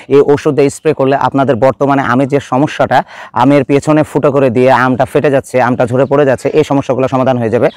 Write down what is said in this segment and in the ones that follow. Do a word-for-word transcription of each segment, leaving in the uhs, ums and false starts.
এই ওষুধ স্প্রে করলে আপনাদের বর্তমানে আমের যে সমস্যাটা, আমের পেছনে ফুটো করে দিয়ে আমটা ফেটে যাচ্ছে, আমটা ঝরে পড়ে যাচ্ছে, এই সমস্যাগুলো সমাধান হয়ে যাবে।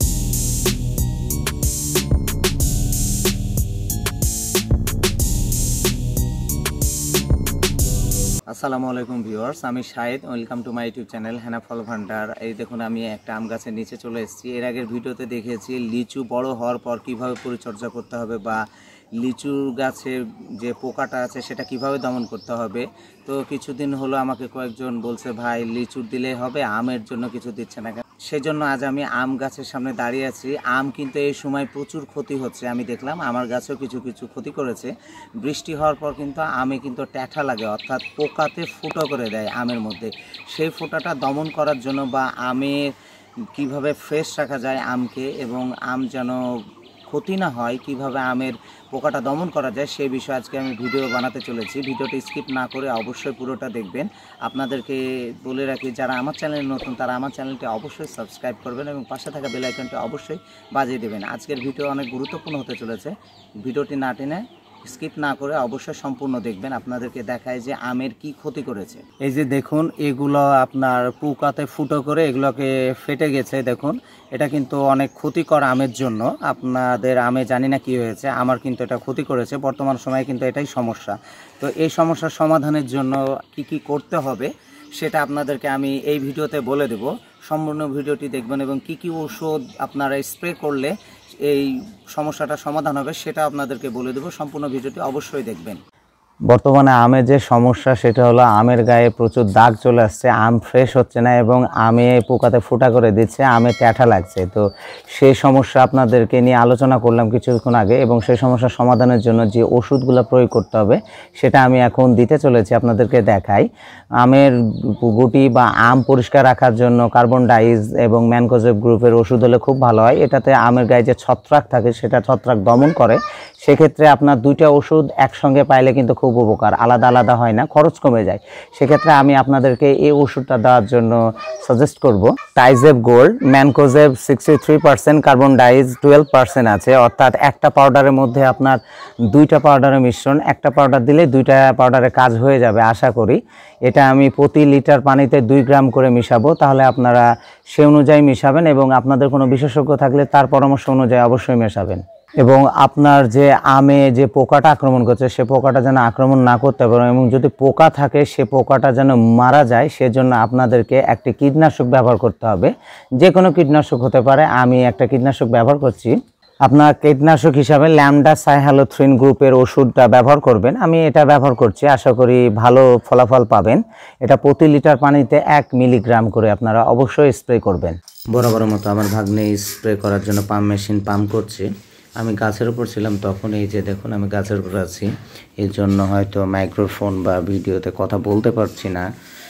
আসসালামু আলাইকুম ভিউয়ার্স, আমি Shahid. Welcome to my YouTube channel Hena ফল ভান্ডার। এই দেখুন, আমি একটা আম গাছের নিচে চলে এসেছি। এর আগের ভিডিওতে দেখেছি লিচু বড় হওয়ার পর কিভাবে পরিচর্যা করতে হবে বা লিচু গাছের যে পোকাটা আছে সেটা কিভাবে দমন করতে হবে। তো কিছুদিন হলো আমাকে কয়েকজন বলছে, ভাই লিচু দিলেই হবে, আমের জন্য কিছু দিচ্ছে না কেন। সেজন্য আজ আমি আম গাছের সামনে দাঁড়িয়ে আছি। আম কিন্তু এই সময় প্রচুর ক্ষতি হচ্ছে, আমি দেখলাম আমার গাছেও কিছু কিছু ক্ষতি করেছে। বৃষ্টি হওয়ার পর কিন্তু আমে কিন্তু ট্যাঠা লাগে, অর্থাৎ পোকাতে ফুটো করে দেয় আমের মধ্যে। সেই ফোঁটাটা দমন করার জন্য বা আমের কিভাবে ফ্রেশ রাখা যায় আমকে, এবং আম যেন ক্ষতি না হয়, কিভাবে আমের পোকাটা দমন করা যায়, সেই বিষয়ে আজকে আমি ভিডিও বানাতে চলেছি। ভিডিওটি স্কিপ না করে অবশ্যই পুরোটা দেখবেন। আপনাদেরকে বলে রাখি, যারা আমার চ্যানেলে নতুন তারা আমার চ্যানেলটি অবশ্যই সাবস্ক্রাইব করবেন এবং পাশে থাকা বেল আইকনটি অবশ্যই বাজিয়ে দেবেন। আজকের ভিডিও অনেক গুরুত্বপূর্ণ হতে চলেছে। ভিডিওটি না টেনে স্কিপ না করে অবশ্যই সম্পূর্ণ দেখবেন। আপনাদেরকে দেখায় যে আমের কি ক্ষতি করেছে। এই যে দেখুন, এগুলো আপনার পোকাতে ফুটো করে এগুলোকে ফেটে গেছে। দেখুন, এটা কিন্তু অনেক ক্ষতিকর আমের জন্য। আপনাদের আমে জানি না কি হয়েছে, আমার কিন্তু এটা ক্ষতি করেছে। বর্তমান সময়ে কিন্তু এটাই সমস্যা। তো এই সমস্যার সমাধানের জন্য কি কি করতে হবে সেটা আপনাদেরকে আমি এই ভিডিওতে বলে দেব। সম্পূর্ণ ভিডিওটি দেখবেন এবং কি কি ওষুধ আপনারা স্প্রে করলে এই সমস্যাটা সমাধান হবে সেটা আপনাদেরকে বলে দেবো। সম্পূর্ণ ভিডিওটি অবশ্যই দেখবেন। বর্তমানে আমের যে সমস্যা সেটা হলো আমের গায়ে প্রচুর দাগ চলে আসছে, আম ফ্রেশ হচ্ছে না এবং আমে পোকাতে ফুটা করে দিচ্ছে, আমে ট্যাঠা লাগছে। তো সেই সমস্যা আপনাদেরকে নিয়ে আলোচনা করলাম কিছুক্ষণ আগে, এবং সেই সমস্যার সমাধানের জন্য যে ওষুধগুলো প্রয়োগ করতে হবে সেটা আমি এখন দিতে চলেছি। আপনাদেরকে দেখাই। আমের গুটি বা আম পরিষ্কার রাখার জন্য কার্বন ডাইজ এবং ম্যানকোজেব গ্রুপের ওষুধ হলে খুব ভালো হয়। এটাতে আমের গায়ে যে ছত্রাক থাকে সেটা ছত্রাক দমন করে। সেক্ষেত্রে আপনার দুইটা ওষুধ একসঙ্গে পাইলে কিন্তু খুব উপকার, আলাদা আলাদা হয় না, খরচ কমে যায়। সেক্ষেত্রে আমি আপনাদেরকে এই ওষুধটা দেওয়ার জন্য সাজেস্ট করব। টাইজেব gold, mancozeb sixty three percent, carbendazim twelve percent আছে, অর্থাৎ একটা পাউডারের মধ্যে আপনার দুইটা পাউডারের মিশ্রণ। একটা পাউডার দিলে দুইটা পাউডারের কাজ হয়ে যাবে আশা করি। এটা আমি প্রতি লিটার পানিতে দুই গ্রাম করে মিশাবো। তাহলে আপনারা সে অনুযায়ী মিশাবেন এবং আপনাদের কোনো বিশেষজ্ঞ থাকলে তার পরামর্শ অনুযায়ী অবশ্যই মেশাবেন। এবং আপনার যে আমে যে পোকাটা আক্রমণ করছে সে পোকাটা যেন আক্রমণ না করতে পারে, এবং যদি পোকা থাকে সে পোকাটা যেন মারা যায়, সেজন্য আপনাদেরকে একটি কীটনাশক ব্যবহার করতে হবে। যে কোনো কীটনাশক হতে পারে, আমি একটা কীটনাশক ব্যবহার করছি। আপনার কীটনাশক হিসাবে ল্যামডা সাইহ্যালোথ্রিন গ্রুপের ওষুধটা ব্যবহার করবেন। আমি এটা ব্যবহার করছি, আশা করি ভালো ফলাফল পাবেন। এটা প্রতি লিটার পানিতে এক মিলিগ্রাম করে আপনারা অবশ্যই স্প্রে করবেন। বরাবর মতো আমার ভাগ্নে স্প্রে করার জন্য পাম্প মেশিন পাম্প করছে। আমি গাছের উপর ছিলাম তখন, এই যে দেখুন আমি গাছের উপর আছি, এর জন্য হয়তো মাইক্রোফোন বা ভিডিওতে কথা বলতে পারছি না।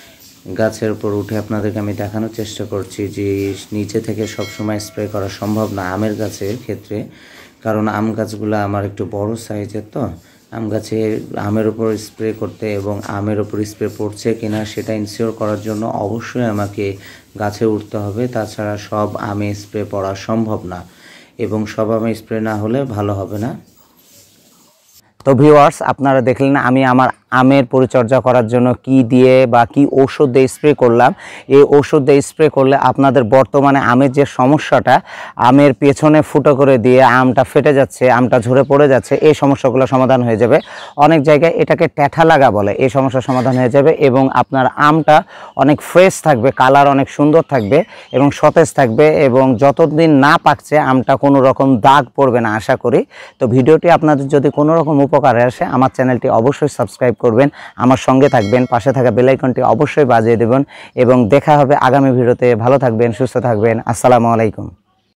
গাছের উপর উঠে আপনাদেরকে আমি দেখানোর চেষ্টা করছি যে নিচে থেকে সবসময় স্প্রে করা সম্ভব না আমের গাছের ক্ষেত্রে, কারণ আম গাছগুলো আমার একটু বড় সাইজের। তো আম গাছে আমের উপর স্প্রে করতে এবং আমের উপর স্প্রে পড়ছে কিনা সেটা ইনশিওর করার জন্য অবশ্যই আমাকে গাছে উঠতে হবে, তাছাড়া সব আমে স্প্রে পড়া সম্ভব না এবং সব আমে স্প্রে না হলে ভালো হবে না। তো ভিউয়ার্স, আপনারা দেখলেন আমি আমার আমের পরিচর্যা করার জন্য কি দিয়ে বা কি ওষুধ দিয়ে স্প্রে করলাম। এই ওষুধ দিয়ে স্প্রে করলে আপনাদের বর্তমানে আমের যে সমস্যাটা, আমের পেছনে ফুটো করে দিয়ে আমটা ফেটে যাচ্ছে, আমটা ঝরে পড়ে যাচ্ছে, এই সমস্যাগুলো সমাধান হয়ে যাবে। অনেক জায়গায় এটাকে ট্যাঠা লাগা বলে, এই সমস্যার সমাধান হয়ে যাবে এবং আপনার আমটা অনেক ফ্রেশ থাকবে, কালার অনেক সুন্দর থাকবে এবং সতেজ থাকবে, এবং যতদিন না পাকছে আমটা কোনো রকম দাগ পড়বে না আশা করি। তো ভিডিওটি আপনাদের যদি কোনো রকম উপকারে আসে আমার চ্যানেলটি অবশ্যই সাবস্ক্রাইব করবেন, আমার সঙ্গে থাকবেন, পাশে থাকা বেল আইকনটি অবশ্যই বাজিয়ে দেবেন এবং দেখা হবে আগামী ভিডিওতে। ভালো থাকবেন, সুস্থ থাকবেন। আসসালামু আলাইকুম।